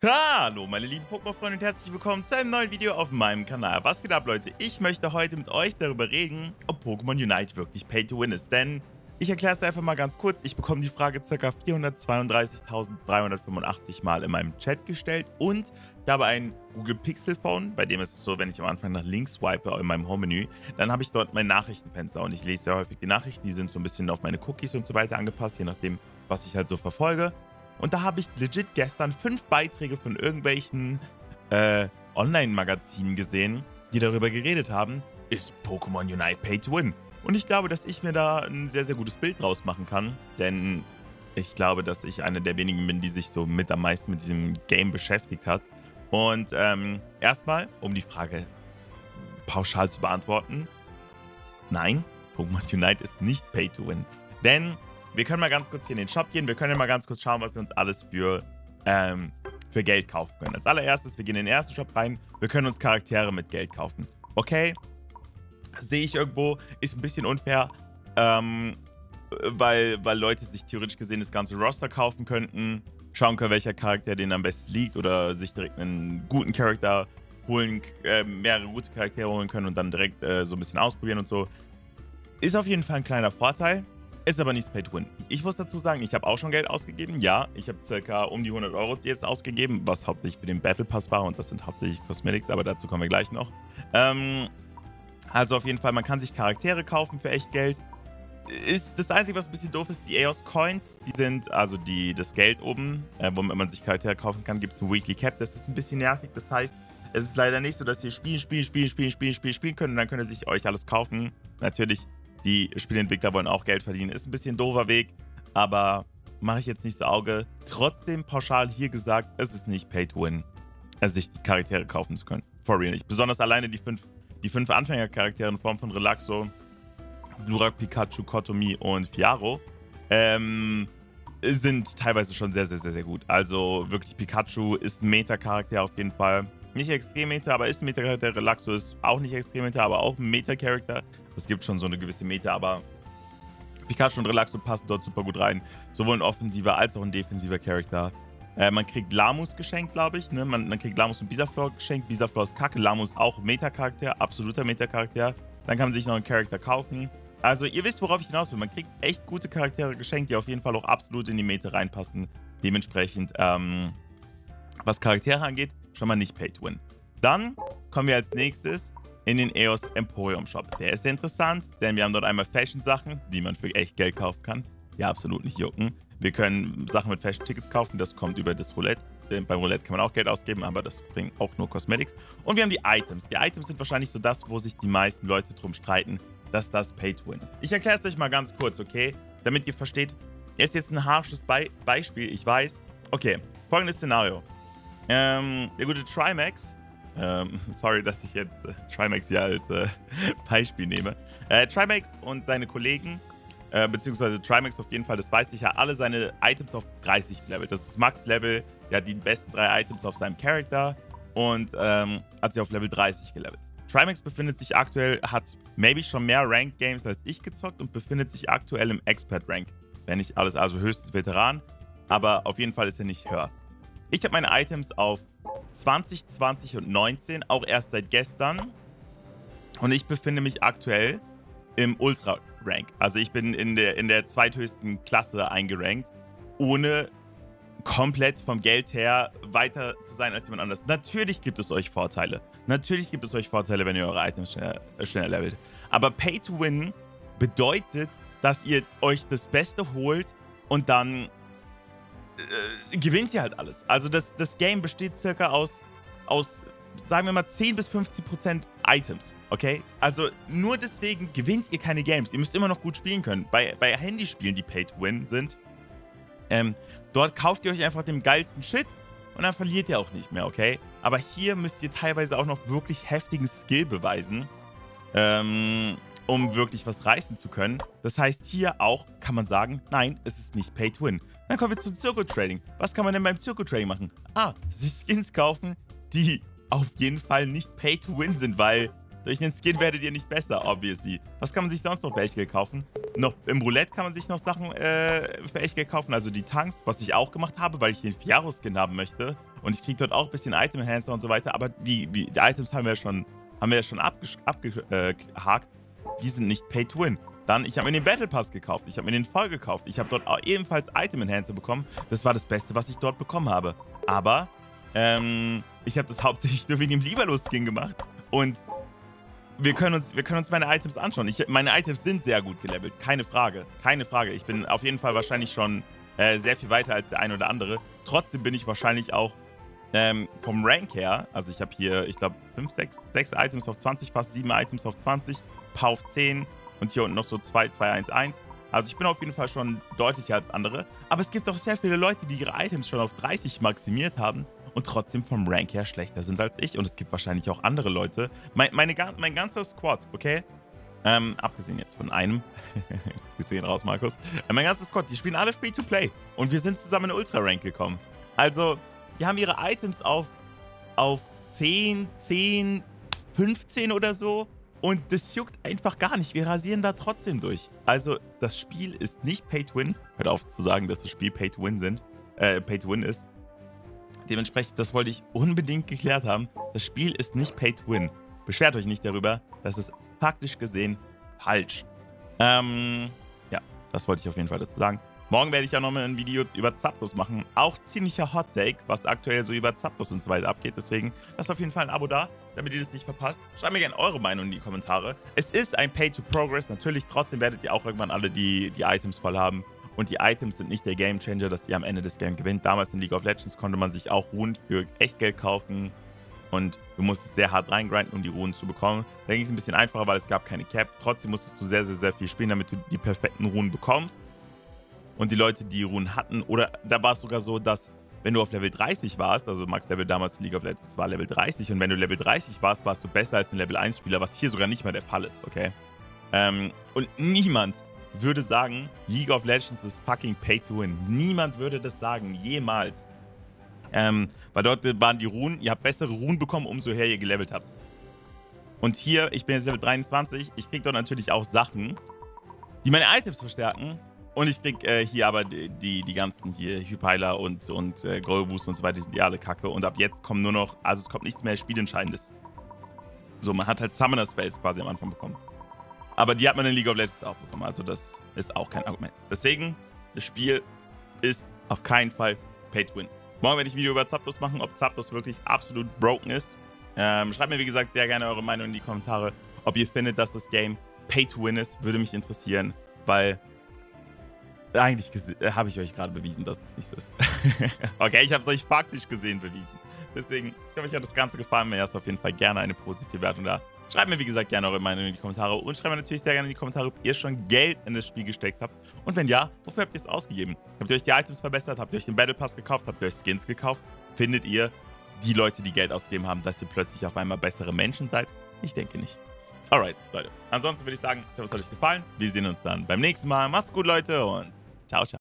Hallo meine lieben Pokémon-Freunde und herzlich willkommen zu einem neuen Video auf meinem Kanal. Was geht ab, Leute? Ich möchte heute mit euch darüber reden, ob Pokémon Unite wirklich Pay-to-Win ist. Denn ich erkläre es einfach mal ganz kurz. Ich bekomme die Frage ca. 432.385 Mal in meinem Chat gestellt und ich habe ein Google Pixel Phone, bei dem ist es so, wenn ich am Anfang nach links swipe in meinem Home-Menü, dann habe ich dort mein Nachrichtenfenster und ich lese sehr häufig die Nachrichten. Die sind so ein bisschen auf meine Cookies und so weiter angepasst, je nachdem, was ich halt so verfolge. Und da habe ich legit gestern 5 Beiträge von irgendwelchen Online-Magazinen gesehen, die darüber geredet haben, ist Pokémon Unite Pay to Win? Und ich glaube, dass ich mir da ein sehr, sehr gutes Bild draus machen kann, denn ich glaube, dass ich einer der wenigen bin, die sich so mit am meisten mit diesem Game beschäftigt hat. Und erstmal, um die Frage pauschal zu beantworten, nein, Pokémon Unite ist nicht Pay to Win. Denn wir können mal ganz kurz hier in den Shop gehen. Wir können mal ganz kurz schauen, was wir uns alles für Geld kaufen können. Als allererstes, wir gehen in den ersten Shop rein. Wir können uns Charaktere mit Geld kaufen. Okay, sehe ich irgendwo, ist ein bisschen unfair, weil Leute sich theoretisch gesehen das ganze Roster kaufen könnten, schauen können, welcher Charakter denen am besten liegt oder sich direkt einen guten Charakter holen, mehrere gute Charaktere holen können und dann direkt so ein bisschen ausprobieren und so. Ist auf jeden Fall ein kleiner Vorteil. Ist aber nicht Pay to Win. Ich muss dazu sagen, ich habe auch schon Geld ausgegeben. Ja, ich habe circa um die 100 Euro jetzt ausgegeben, was hauptsächlich für den Battle Pass war und das sind hauptsächlich Cosmetics, aber dazu kommen wir gleich noch. Also auf jeden Fall, man kann sich Charaktere kaufen für echt Geld. Ist das Einzige, was ein bisschen doof ist, die EOS Coins, die sind, also das Geld oben, womit man sich Charaktere kaufen kann, gibt es ein Weekly Cap. Das ist ein bisschen nervig. Das heißt, es ist leider nicht so, dass ihr spielen könnt und dann könnt ihr sich euch alles kaufen. Natürlich, die Spieleentwickler wollen auch Geld verdienen. Ist ein bisschen ein doofer Weg, aber mache ich jetzt nicht so Auge. Trotzdem pauschal hier gesagt, es ist nicht Pay to Win, sich die Charaktere kaufen zu können. For real nicht. Besonders alleine die fünf Anfängercharaktere in Form von Relaxo, Glurak, Pikachu, Kotomi und Fiaro sind teilweise schon sehr, sehr, sehr, sehr gut. Also wirklich, Pikachu ist ein Meta-Charakter auf jeden Fall. Nicht extrem Meta, aber ist ein Meta-Charakter. Relaxo ist auch nicht extrem Meta, aber auch ein Meta-Charakter. Es gibt schon so eine gewisse Meta, aber Pikachu und Relaxo passen dort super gut rein. Sowohl ein offensiver als auch ein defensiver Charakter. Man kriegt Lamus geschenkt, glaube ich. Ne? Man kriegt Lamus und Bisaflor geschenkt. Bisaflor ist kacke. Lamus auch Meta-Charakter, absoluter Meta-Charakter. Dann kann man sich noch einen Charakter kaufen. Also ihr wisst, worauf ich hinaus will. Man kriegt echt gute Charaktere geschenkt, die auf jeden Fall auch absolut in die Meta reinpassen. Dementsprechend, was Charaktere angeht, schon mal nicht Pay to Win. Dann kommen wir als nächstes in den EOS Emporium Shop. Der ist sehr interessant, denn wir haben dort einmal Fashion-Sachen, die man für echt Geld kaufen kann. Ja, absolut nicht jucken. Wir können Sachen mit Fashion-Tickets kaufen, das kommt über das Roulette. Denn beim Roulette kann man auch Geld ausgeben, aber das bringt auch nur Cosmetics. Und wir haben die Items. Die Items sind wahrscheinlich so das, wo sich die meisten Leute drum streiten, dass das Pay to Win ist. Ich erkläre es euch mal ganz kurz, okay? Damit ihr versteht, ist jetzt ein harsches Beispiel, ich weiß. Okay, folgendes Szenario. Der gute Trimax, sorry, dass ich jetzt Trimax hier als Beispiel nehme. Trimax und seine Kollegen, beziehungsweise Trimax auf jeden Fall, das weiß ich ja, alle seine Items auf 30 gelevelt. Das ist Max-Level, der hat die besten 3 Items auf seinem Charakter und hat sie auf Level 30 gelevelt. Trimax befindet sich aktuell, hat maybe schon mehr Ranked Games als ich gezockt und befindet sich aktuell im Expert-Rank. Wenn nicht alles, also höchstens Veteran, aber auf jeden Fall ist er nicht höher. Ich habe meine Items auf 20, 20 und 19, auch erst seit gestern. Und ich befinde mich aktuell im Ultra-Rank. Also ich bin in der zweithöchsten Klasse eingerankt, ohne komplett vom Geld her weiter zu sein als jemand anderes. Natürlich gibt es euch Vorteile. Natürlich gibt es euch Vorteile, wenn ihr eure Items schneller levelt. Aber Pay to Win bedeutet, dass ihr euch das Beste holt und dann gewinnt ihr halt alles. Also das Game besteht circa aus, sagen wir mal, 10 bis 15% Items, okay? Also nur deswegen gewinnt ihr keine Games. Ihr müsst immer noch gut spielen können. Bei Handyspielen, die Pay to Win sind, dort kauft ihr euch einfach den geilsten Shit und dann verliert ihr auch nicht mehr, okay? Aber hier müsst ihr teilweise auch noch wirklich heftigen Skill beweisen, um wirklich was reißen zu können. Das heißt, hier auch kann man sagen, nein, es ist nicht Pay to Win. Dann kommen wir zum Circle-Trading. Was kann man denn beim Circle-Trading machen? Sich Skins kaufen, die auf jeden Fall nicht Pay to Win sind, weil durch den Skin werdet ihr nicht besser, obviously. Was kann man sich sonst noch für Echtgeld kaufen? Noch im Roulette kann man sich noch Sachen für Echtgeld kaufen, also die Tanks, was ich auch gemacht habe, weil ich den Fiaro-Skin haben möchte. Und ich kriege dort auch ein bisschen Item-Enhancer und so weiter. Aber die Items haben wir ja schon abgehakt. Die sind nicht Pay-to-Win. Dann, ich habe mir den Battle Pass gekauft. Ich habe mir den voll gekauft. Ich habe dort auch ebenfalls Item-Enhancer bekommen. Das war das Beste, was ich dort bekommen habe. Aber, ich habe das hauptsächlich nur wegen dem Libero-Skin gemacht. Und wir können uns meine Items anschauen. Meine Items sind sehr gut gelevelt. Keine Frage. Keine Frage. Ich bin auf jeden Fall wahrscheinlich schon sehr viel weiter als der ein oder andere. Trotzdem bin ich wahrscheinlich auch vom Rank her, also ich habe hier, ich glaube, 6 Items auf 20, fast 7 Items auf 20, paar auf 10 und hier unten noch so 2, 2, 1, 1. Also ich bin auf jeden Fall schon deutlicher als andere. Aber es gibt auch sehr viele Leute, die ihre Items schon auf 30 maximiert haben und trotzdem vom Rank her schlechter sind als ich. Und es gibt wahrscheinlich auch andere Leute. Mein ganzer Squad, okay? Abgesehen jetzt von einem. Wir sehen raus, Markus. Mein ganzer Squad, die spielen alle Free-to-Play. Und wir sind zusammen in Ultra-Rank gekommen. Also, die haben ihre Items auf 10, 15 oder so. Und das juckt einfach gar nicht. Wir rasieren da trotzdem durch. Also, das Spiel ist nicht Pay-to-Win. Hört auf zu sagen, dass das Spiel Pay-to-Win ist. Dementsprechend, das wollte ich unbedingt geklärt haben. Das Spiel ist nicht Pay-to-Win. Beschwert euch nicht darüber. Das ist faktisch gesehen falsch. Ja, das wollte ich auf jeden Fall dazu sagen. Morgen werde ich auch nochmal ein Video über Zapdos machen. Auch ziemlicher Hot-Take, was aktuell so über Zapdos und so weiter abgeht. Deswegen lasst auf jeden Fall ein Abo da, damit ihr das nicht verpasst. Schreibt mir gerne eure Meinung in die Kommentare. Es ist ein Pay-to-Progress. Natürlich, trotzdem werdet ihr auch irgendwann alle die Items voll haben. Und die Items sind nicht der Gamechanger, dass ihr am Ende des Games gewinnt. Damals in League of Legends konnte man sich auch Runen für Echtgeld kaufen. Und du musstest sehr hart reingrinden, um die Runen zu bekommen. Da ging es ein bisschen einfacher, weil es gab keine Cap. Trotzdem musstest du sehr, sehr, sehr viel spielen, damit du die perfekten Runen bekommst. Und die Leute, die Runen hatten, oder da war es sogar so, dass wenn du auf Level 30 warst, also Max-Level damals in League of Legends war Level 30, und wenn du Level 30 warst, warst du besser als ein Level 1-Spieler, was hier sogar nicht mal der Fall ist, okay? Und niemand würde sagen, League of Legends ist fucking Pay-to-Win. Niemand würde das sagen, jemals. Weil dort waren die Runen, ihr habt bessere Runen bekommen, umso höher ihr gelevelt habt. Und hier, ich bin jetzt Level 23, ich krieg dort natürlich auch Sachen, die meine Items verstärken. Und ich krieg hier aber die ganzen hier, Hypeiler und Grow Boost und so weiter, die sind ja alle kacke. Und ab jetzt kommen nur noch, also es kommt nichts mehr Spielentscheidendes. So, man hat halt Summoner Spells quasi am Anfang bekommen. Aber die hat man in League of Legends auch bekommen, also das ist auch kein Argument. Deswegen, das Spiel ist auf keinen Fall Pay-to-Win. Morgen werde ich ein Video über Zapdos machen, ob Zapdos wirklich absolut broken ist. Schreibt mir, wie gesagt, sehr gerne eure Meinung in die Kommentare. Ob ihr findet, dass das Game Pay-to-Win ist, würde mich interessieren, weil eigentlich habe ich euch gerade bewiesen, dass es nicht so ist. Okay, ich habe es euch faktisch gesehen bewiesen. Deswegen, ich hoffe, euch hat das Ganze gefallen. Mir lasst auf jeden Fall gerne eine positive Wertung da. Schreibt mir, wie gesagt, gerne eure Meinung in die Kommentare. Und schreibt mir natürlich sehr gerne in die Kommentare, ob ihr schon Geld in das Spiel gesteckt habt. Und wenn ja, wofür habt ihr es ausgegeben? Habt ihr euch die Items verbessert? Habt ihr euch den Battle Pass gekauft? Habt ihr euch Skins gekauft? Findet ihr, die Leute, die Geld ausgegeben haben, dass ihr plötzlich auf einmal bessere Menschen seid? Ich denke nicht. Alright, Leute. Ansonsten würde ich sagen, ich hoffe, es hat euch gefallen. Wir sehen uns dann beim nächsten Mal. Macht's gut, Leute, und ciao, ciao.